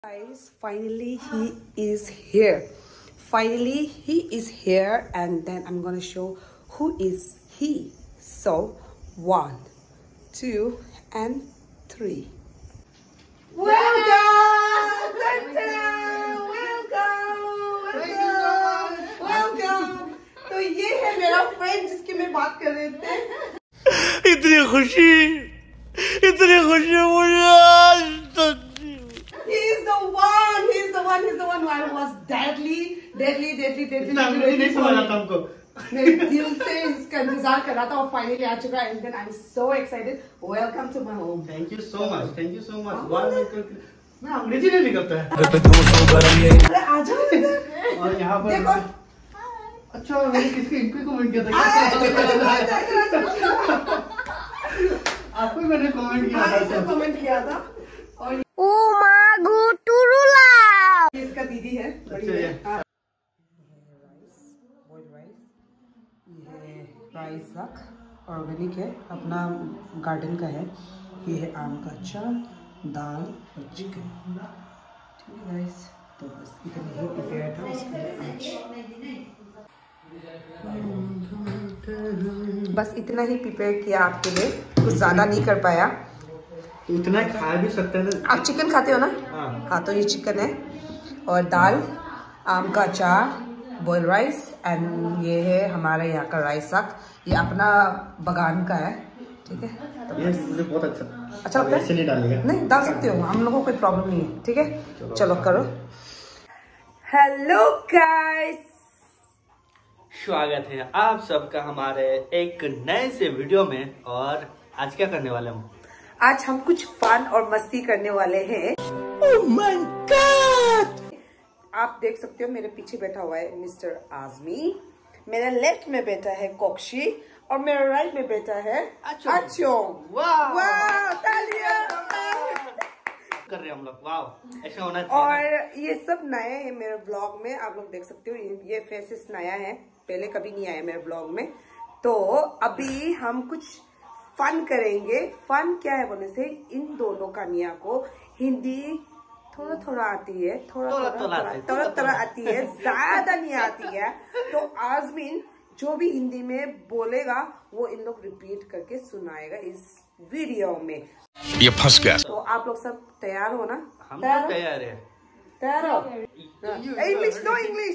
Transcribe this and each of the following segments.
Guys, finally he is here. Finally he is here, and then I'm gonna show who is he. So 1, 2, and 3. Welcome, welcome. तो ये है मेरा friend जिसकी मैं बात कर रहे थे. इतनी खुशी मुझे आज तक. He's the one who I was deadly. नहीं समझा था हमको. मैं दिल से इसका इंतजार कर रहा था और फाइनली आ चुका है. And then I'm so excited. Welcome to my home. Thank you so much. मैं अंग्रेजी नहीं निकलता है. अरे आ जाओ इधर. और यहाँ पर देखो. अच्छा मैंने किसके इनको कमेंट किया था. आपको मैंने कमेंट किया था. और इसका दीदी है. राइस रख ऑर्गेनिक है, अपना गार्डन का है. ये है आम का अचार, दाल और चिकन. ठीक है गाइस, तो बस इतना ही प्रिपेयर था उसके लिए आज. बस इतना ही प्रिपेयर किया आपके लिए, कुछ ज़्यादा नहीं कर पाया. तो उतना खा भी सकते हैं ना. आप चिकन खाते हो ना? हाँ, तो ये चिकन है और दाल, आम का अचार, बॉयल राइस, एंड ये है हमारे यहाँ का राइस साग. ये अपना बगान का है. ठीक है, तो ये मुझे बहुत अच्छा लगता है. नहीं डालेगा? नहीं डाल सकते हो, हम लोगों को कोई प्रॉब्लम नहीं है. ठीक है, चलो करो. हेलो गाइस, स्वागत है आप सबका हमारे एक नए से वीडियो में. और आज क्या करने वाले हम? आज हम कुछ फन और मस्ती करने वाले हैं. Oh my God! आप देख सकते हो मेरे पीछे बैठा हुआ है मिस्टर आजमी, मेरे लेफ्ट में बैठा है कोक्षी और मेरे राइट में बैठा है अचोंग. वाह, तालियां कर रहे हैं हम लोग. वाह, ऐसा होना चाहिए. और ये सब नए है मेरे ब्लॉग में, आप लोग देख सकते हो. ये फेसेस नया है, पहले कभी नहीं आया मेरे ब्लॉग में. तो अभी हम कुछ फन करेंगे. फन क्या है बोलने से, इन दोनों कन्या को हिंदी थोड़ा आती है, थोड़ा आती है, ज्यादा नहीं आती है. तो आजमीन जो भी हिंदी में बोलेगा वो इन लोग रिपीट करके सुनाएगा इस वीडियो में. ये फंस गया. तो आप लोग सब तैयार हो ना? हम तैयार है. तैयार हो? English, no English.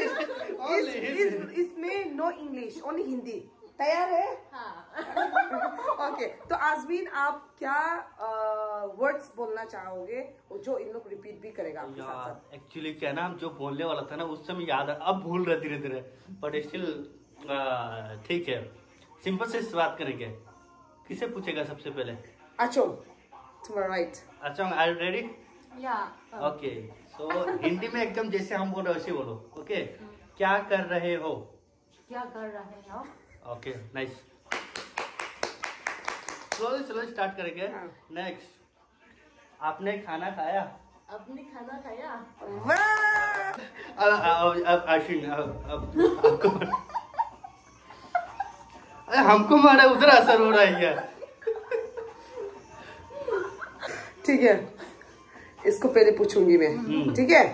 इसमें नो इंग्लिश, ओनली हिंदी. तैयार है? हाँ. ओके, तो आजमीन आप क्या वर्ड्स बोलना चाहोगे जो इन लोग रिपीट भी करेगा आपके साथ? एक्चुअली क्या ना, हम जो बोलने वाला था ना उस समय याद है, अब भूल रहे धीरे, बट स्टिल ठीक है. सिंपल से बात करेंगे. किसे पूछेगा सबसे पहले? अचोंग, तुम्हारा right. Achong, are you ready? Yeah. Okay, so Hindi में एकदम जैसे हम बोल रहे वैसे बोलो. ओके, क्या कर रहे हो? क्या कर रहे हो? Okay, nice. स्लो स्टार्ट करेंगे. नेक्स्ट, आपने खाना खाया? आपने खाना खाया? अब आपको हमको मारा, उधर असर हो रहा है क्या? ठीक है, इसको पहले पूछूंगी मैं. ठीक है,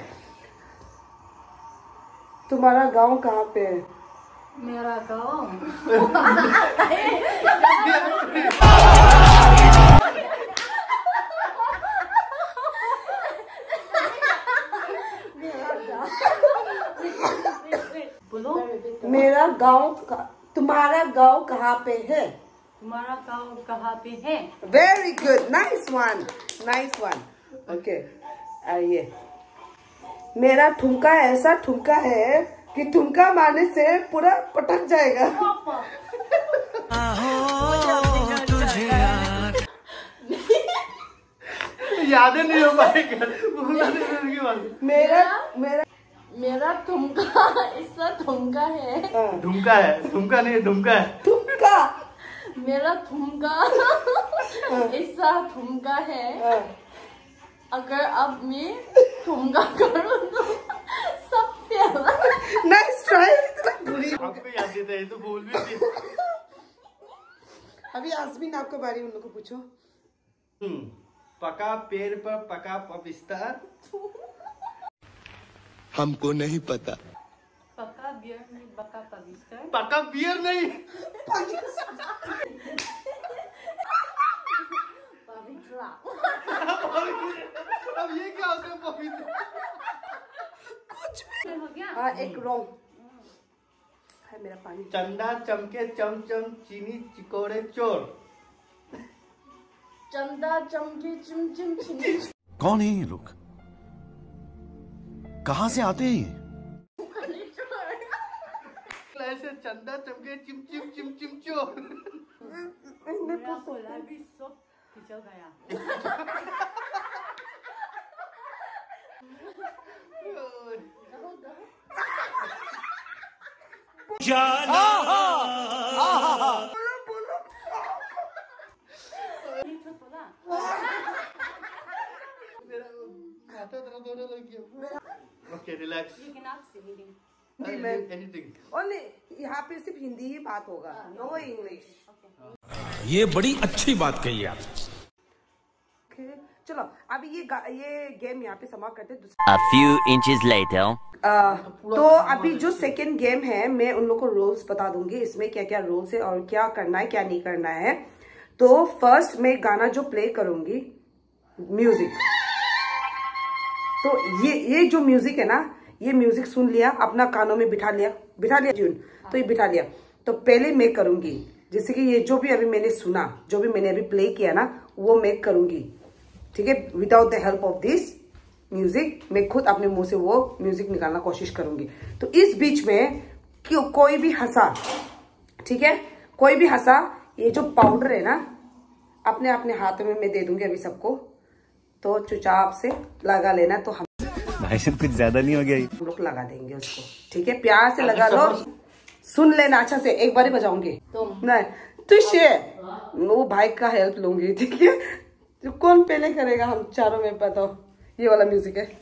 तुम्हारा गांव कहाँ पे है? मेरा गाँव बोलो. मेरा गाँव, तुम्हारा गाँव कहाँ पे है? तुम्हारा गाँव कहाँ पे है? Very good, nice one. Okay, आइए. मेरा ठुमका ऐसा ठुमका है कि ठुमका मारने से पूरा पटक जाएगा. याद नहीं हो पाएगा. मेरा ठुमका ऐसा ठुमका है. ठुमका नहीं, ठुमका है. ठुमका. मेरा ठुमका ऐसा ठुमका है. अगर अब मैं ठुमका करूँ तो सब फेल. Nice try. आपको याद देता है तो बोल भी नहीं. अभी आजमीन आपको बारी, उन लोग को पूछो. पका पेड़ पर पका पपिस्ता। हमको नहीं पता। पका बियर में पका पवित्र। पका बियर नहीं, पवित्र। अब ये क्या होता है पवित्र? कुछ भी हो गया। हाँ, एक रॉन्ग है मेरा पानी। चंदा चमके चमचम चीनी चिकोड़े चोर। चंदा चमके चिमचिम चिनी। कौन है ये लोग? कहाँ से आते हैं? ऐसे चंदा चमके चिम चिम चिम चिम चोर। मेरा कोला भी सब पिछल गया। Okay, relax. You cannot say anything. Anything. Only यहाँ पे सिर्फ हिंदी ही बात होगा, नो इंग्लिश। ये बड़ी अच्छी बात कही आप। चलो अभी ये गेम यहाँ पे समाप्त करते हैं। A few inches later. तो अभी जो सेकंड गेम है, मैं उन लोगों को रूल्स बता दूंगी, इसमें क्या क्या रूल्स है और क्या करना है क्या नहीं करना है। तो फर्स्ट मैं गाना जो प्ले करूंगी, म्यूजिक, तो ये जो म्यूजिक है ना, ये म्यूजिक सुन लिया, अपना कानों में बिठा लिया ट्यून, तो ये बिठा लिया। तो पहले मैं करूंगी, जैसे कि ये जो भी अभी मैंने सुना, जो भी मैंने अभी प्ले किया ना, वो मैं करूंगी, ठीक है, without the help of this music. मैं खुद अपने मुंह से वो म्यूजिक निकालना कोशिश करूंगी। तो इस बीच में कोई भी हंसा, ठीक है, कोई भी हंसा, ये जो पाउडर है ना, अपने अपने हाथों में मैं दे दूंगी अभी सबको, तो चुपचाप से लगा लेना। तो हम भाई साहब कुछ ज्यादा नहीं हो गया? हम लोग लगा देंगे उसको, ठीक है, प्यार से लगा लो, सुन लेना अच्छा से, एक बार ही बजाऊंगी नहीं तो वो भाई का हेल्प लूंगी, ठीक है। तो कौन पहले करेगा हम चारों में, बताओ। ये वाला म्यूजिक है।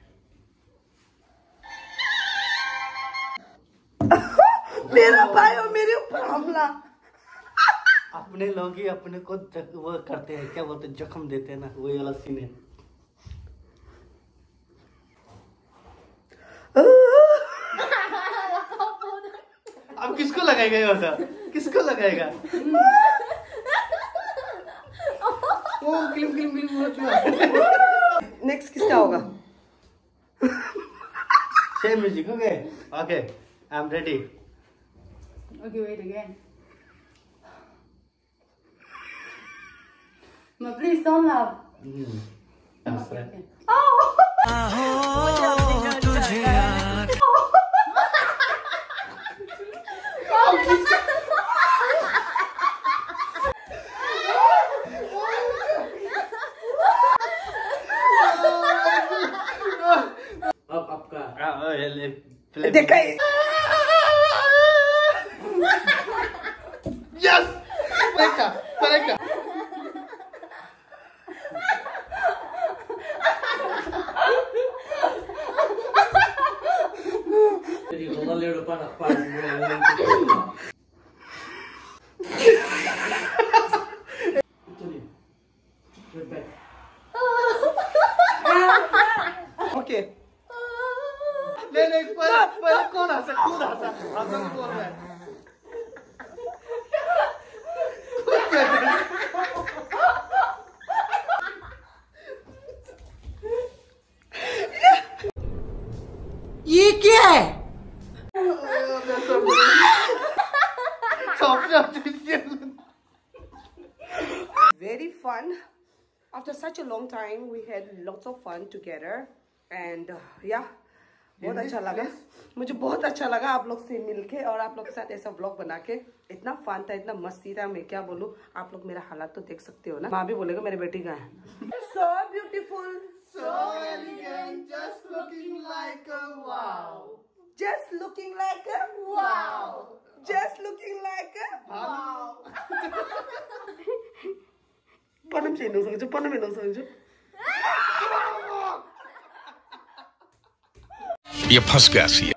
मेरा भाई और मेरे ऊपर हमला। अपने लोग ही अपने को वो करते हैं, क्या बोलते हैं, जख्म देते हैं ना, वही वाला सीन है। अब किसको लगाएगा ये वाला? किसको लगाएगा? नेक्स्ट किसका होगा? Same music, okay okay, I am ready. Okay, wait again. No, please don't laugh. अब आपका देखा यस, पलटा पलटा। ओके, नहीं पहले कौन हंसा, खुद हंसा, हंसा कौन है? ये क्या है? very fun. After such a long time, we had lots of fun together, and yeah, बहुत अच्छा लगा, मुझे बहुत अच्छा लगा आप लोग से मिलके और आप लोग के साथ ऐसा व्लॉग बना के। इतना फन था, इतना मस्ती था, मैं क्या बोलूँ। आप लोग मेरा हालात तो देख सकते हो ना, माँ भी बोलेगा मेरे बेटी का है। So beautiful, so elegant, just looking like a wow, just looking like a wow, just looking like a wow. Paano minusang? ये फंस गया सी।